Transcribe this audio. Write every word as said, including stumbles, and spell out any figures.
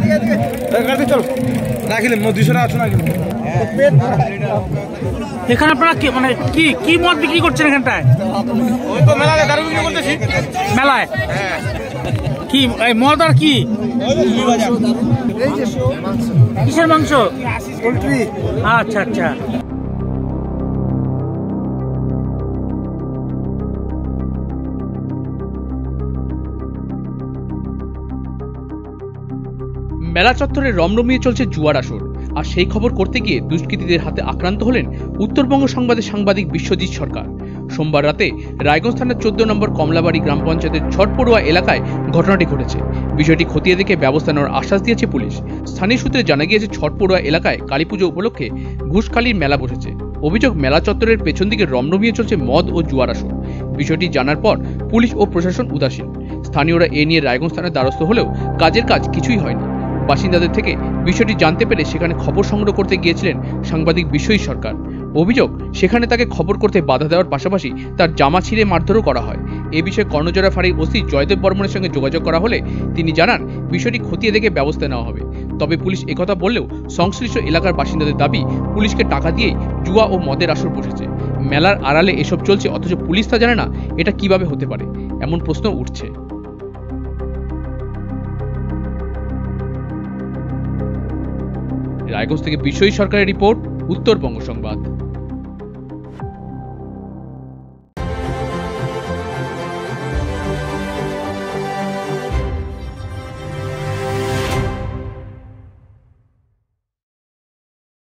এখানে আপনারা কি মানে কি কি মদ বিক্রি করছেন এখানটায়? ওই তো মেলায় দারু বিক্রি করতেছি। মেলায় কি মদ আর কি? কিসের মাংস? পোল্ট্রি। আচ্ছা আচ্ছা। মেলা চত্বরে রমরমিয়ে চলছে জুয়ার আসর, আর সেই খবর করতে গিয়ে দুষ্কৃতীদের হাতে আক্রান্ত হলেন উত্তরবঙ্গ সংবাদের সাংবাদিক বিশ্বজিৎ সরকার। সোমবার রাতে রায়গঞ্জ থানার চোদ্দ নম্বর কমলাবাড়ি গ্রাম পঞ্চায়েতের ছটপড়ুয়া এলাকায় ঘটনাটি ঘটেছে। বিষয়টি খতিয়ে দেখে ব্যবস্থা নেওয়ার আশ্বাস দিয়েছে পুলিশ। স্থানীয় সূত্রে জানা গিয়েছে, ছটপড়ুয়া এলাকায় কালীপুজো উপলক্ষে ঘুষখালির মেলা বসেছে। অভিযোগ, মেলা চত্বরের পেছন দিকে রমরমিয়ে চলছে মদ ও জুয়ার আসর। বিষয়টি জানার পর পুলিশ ও প্রশাসন উদাসীন। স্থানীয়রা এ নিয়ে রায়গঞ্জ থানার দ্বারস্থ হলেও কাজের কাজ কিছুই হয়নি। বাসিন্দাদের থেকে বিষয়টি জানতে পেরে সেখানে খবর সংগ্রহ করতে গিয়েছিলেন সাংবাদিক বিশ্বজিৎ সরকার। অভিযোগ, সেখানে তাকে খবর করতে বাধা দেওয়ার পাশাপাশি তার জামা ছিঁড়ে মারধরও করা হয়। এ বিষয়ে কর্ণজোড়া ফাঁড়ির ওসি জয়দেব বর্মনের সঙ্গে যোগাযোগ করা হলে তিনি জানান, বিষয়টি খতিয়ে দেখে ব্যবস্থা নেওয়া হবে। তবে পুলিশ একথা বললেও সংশ্লিষ্ট এলাকার বাসিন্দাদের দাবি, পুলিশকে টাকা দিয়েই জুয়া ও মদের আসর বসেছে। মেলার আড়ালে এসব চলছে, অথচ পুলিশ তা জানে না। এটা কিভাবে হতে পারে, এমন প্রশ্ন উঠছে। রায়গঞ্জ থেকে বিশ্বজিৎ সরকারের রিপোর্ট, উত্তরবঙ্গ সংবাদ।